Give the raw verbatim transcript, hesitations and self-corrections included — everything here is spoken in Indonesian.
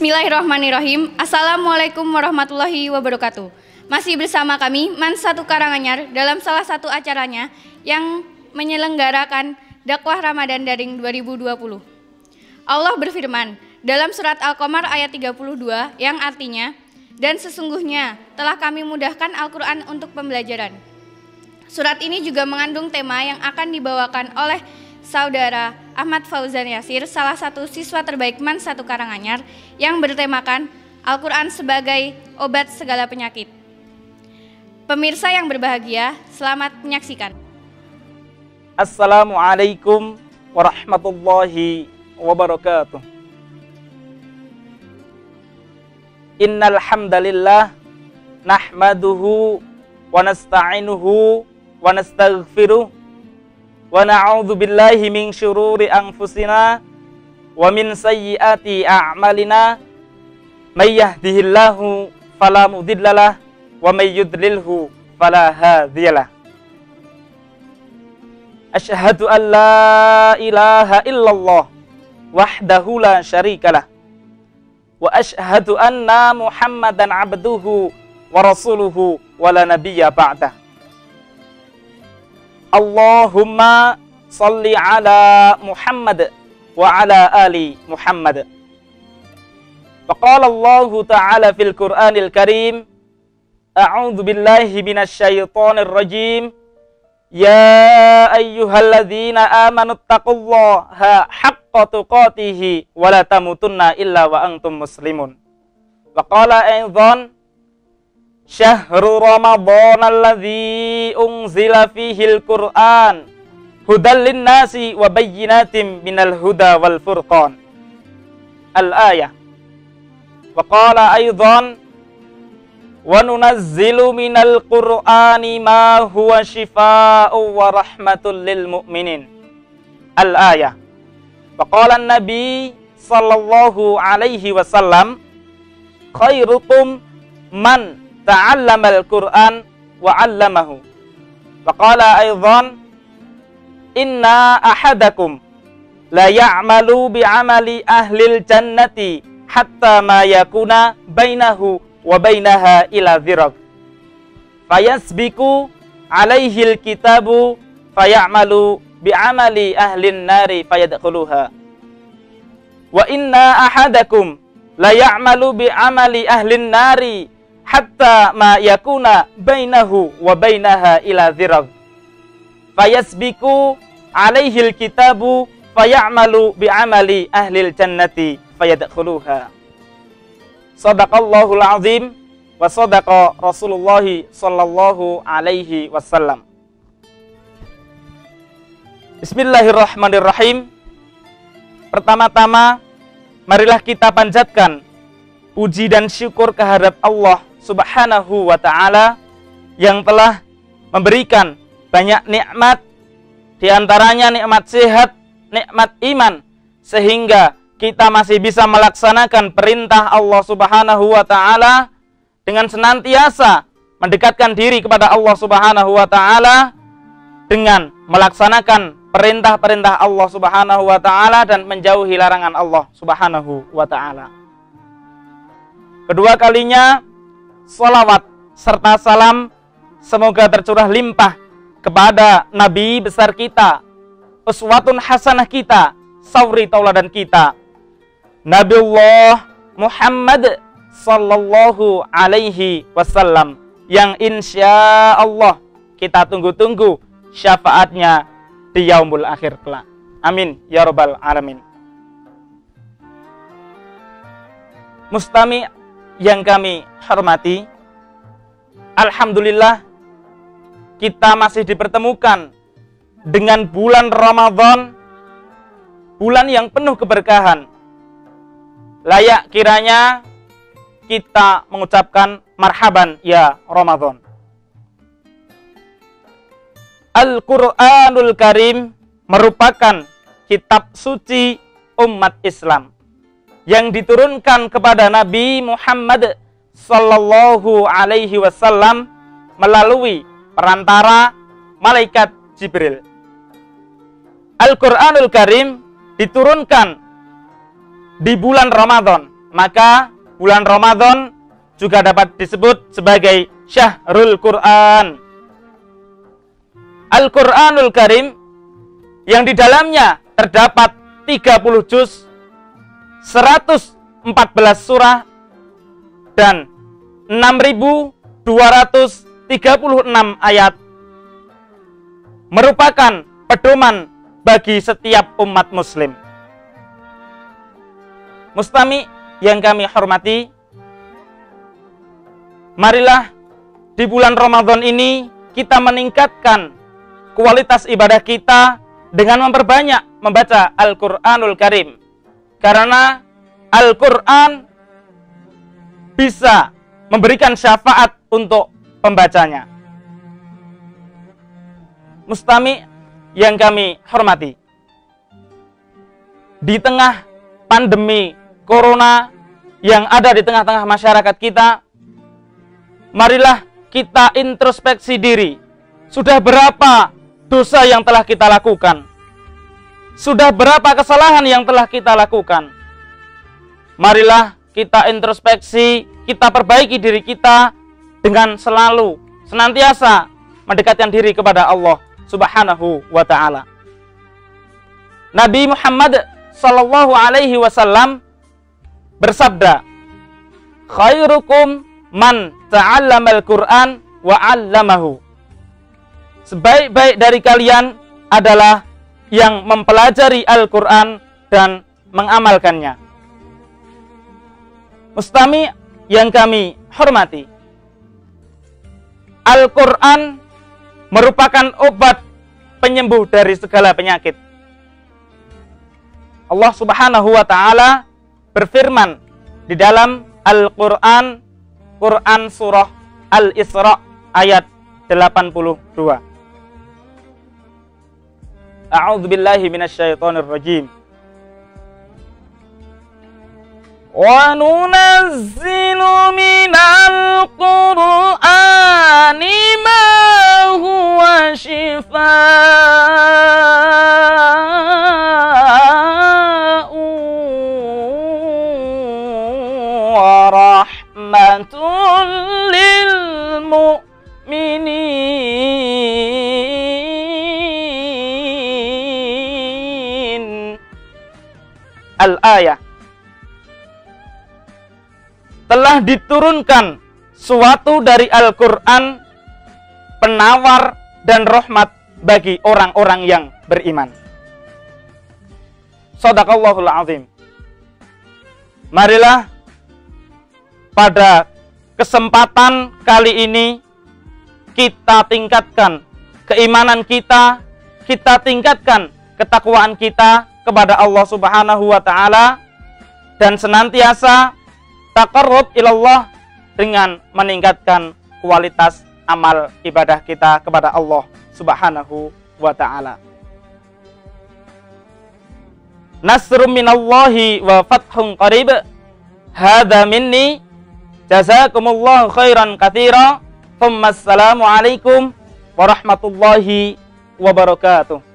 Bismillahirrahmanirrahim. Assalamualaikum warahmatullahi wabarakatuh. Masih bersama kami Man satu Karanganyar dalam salah satu acaranya yang menyelenggarakan dakwah Ramadan Daring dua ribu dua puluh. Allah berfirman dalam surat Al-Qamar ayat tiga puluh dua yang artinya, dan sesungguhnya telah kami mudahkan Al-Quran untuk pembelajaran. Surat ini juga mengandung tema yang akan dibawakan oleh Saudara Ahmad Fauzan Yasir, salah satu siswa terbaik Man satu Karanganyar, yang bertemakan Al-Quran sebagai obat segala penyakit. Pemirsa yang berbahagia, selamat menyaksikan. Assalamualaikum warahmatullahi wabarakatuh. Innal hamdalillah nahmaduhu wa nasta'inuhu wa nastaghfiruh wa na'udzu billahi min syururi anfusina wa min sayyiati a'malina may yahdihillahu fala mudhillalah wa may yudlilhu fala hadiyalah. Asyhadu an la ilaha illallah wahdahu la syarikalah wa asyhadu anna Muhammadan abduhu wa rasuluhu wa la nabiyya ba'dah. Allahumma salli ala Muhammad wa ala ali Muhammad. Wa qala Allah ta'ala fil Qur'anil Karim, a'udzu billahi minasy syaithanir rajim. Ya ayyuhalladzina amanu taqullaha haqqa tuqatih wa la tamutunna illa wa antum muslimun. Wa qala aidan, syahrul ramadhan alladzi unzila fihil Qur'an hudal linnasi wa bayyinatin minal huda wal furqan. Al-ayah. Wa qala aidan, wa nunazzilu minal Qur'ani ma huwa shifaa'un wa rahmatul lil mu'minin. Al-ayah. Wa qala an-nabi sallallahu alaihi wasallam, khairukum man ta'allamal Qur'an wa 'allamahu. Wa qala aidan, inna ahadakum la ya'malu bi'amali ahlil jannati hatta ma yakuna bainahu wa bainaha ila dhirab fayasbiku alaihil kitabu fayamalu bi'amali ahlin nari fayadkhuluha. Wa inna ahadakum la ya'malu bi'amali ahlin nari hatta ma yakuna bainahu wa bainaha ila dhirab fayasbiku alaihil kitabu fayamalu bi'amali ahlil jannati fayadkhuluha. Shadaqallahul azim wa shadaqa Rasulullah sallallahu alaihi wasallam. Bismillahirrahmanirrahim. Pertama-tama, marilah kita panjatkan puji dan syukur kehadap Allah Subhanahu wa ta'ala yang telah memberikan banyak nikmat, di antaranya nikmat sehat, nikmat iman, sehingga kita masih bisa melaksanakan perintah Allah Subhanahu wa ta'ala dengan senantiasa mendekatkan diri kepada Allah Subhanahu wa ta'ala dengan melaksanakan perintah-perintah Allah Subhanahu wa ta'ala dan menjauhi larangan Allah Subhanahu wa ta'ala. Kedua kalinya, sholawat serta salam semoga tercurah limpah kepada Nabi besar kita, uswatun hasanah kita, sauri tauladan kita, Nabiullah Muhammad sallallahu alaihi wasallam, yang insya Allah kita tunggu-tunggu syafaatnya di yaumul akhir kelak. Amin ya rabbal alamin. Mustami yang kami hormati, alhamdulillah kita masih dipertemukan dengan bulan Ramadan, bulan yang penuh keberkahan. Layak kiranya kita mengucapkan marhaban ya Ramadan. Al-Quranul Karim merupakan kitab suci umat Islam yang diturunkan kepada Nabi Muhammad sallallahu alaihi wasallam melalui perantara malaikat Jibril. Al-Quranul Karim diturunkan di bulan Ramadan, maka bulan Ramadan juga dapat disebut sebagai Syahrul Quran. Al-Quranul Karim yang di dalamnya terdapat tiga puluh juz, seratus empat belas surah, dan enam ribu dua ratus tiga puluh enam ayat, merupakan pedoman bagi setiap umat muslim. Mustami yang kami hormati, marilah di bulan Ramadan ini kita meningkatkan kualitas ibadah kita dengan memperbanyak membaca Al-Quranul Karim. Karena Al-Quran bisa memberikan syafaat untuk pembacanya. Mustami yang kami hormati, di tengah pandemi Corona yang ada di tengah-tengah masyarakat kita, marilah kita introspeksi diri. Sudah berapa dosa yang telah kita lakukan? Sudah berapa kesalahan yang telah kita lakukan? Marilah kita introspeksi, kita perbaiki diri kita dengan selalu, senantiasa mendekatkan diri kepada Allah Subhanahu wa ta'ala. Nabi Muhammad sallallahu alaihi wasallam bersabda, khairukum man ta'allamal Qur'an wa 'allamahu. Sebaik-baik dari kalian adalah yang mempelajari Al-Quran dan mengamalkannya. Mustami yang kami hormati, Al-Quran merupakan obat penyembuh dari segala penyakit. Allah Subhanahu wa ta'ala berfirman di dalam Al-Quran, Quran surah Al-Isra ayat delapan puluh dua. A'udzu billahi minasyaitonir rajim. Wa nunazzilu minal Qur'ani ma huwa shifaa'un wa rahmatun lil mu'minin. Al-ayah. Telah diturunkan suatu dari Al-Quran, penawar dan rahmat bagi orang-orang yang beriman. Shadaqallahul azim. Marilah pada kesempatan kali ini kita tingkatkan keimanan kita, kita tingkatkan ketakwaan kita kepada Allah Subhanahu wa ta'ala, dan senantiasa taqarrub ilallah dengan meningkatkan kualitas amal ibadah kita kepada Allah Subhanahu wa ta'ala. Nasrum minallahi wa fathun qarib. Hadza minni. Jazakumullahu khairan katsira. Assalamu alaikum warahmatullahi wabarakatuh.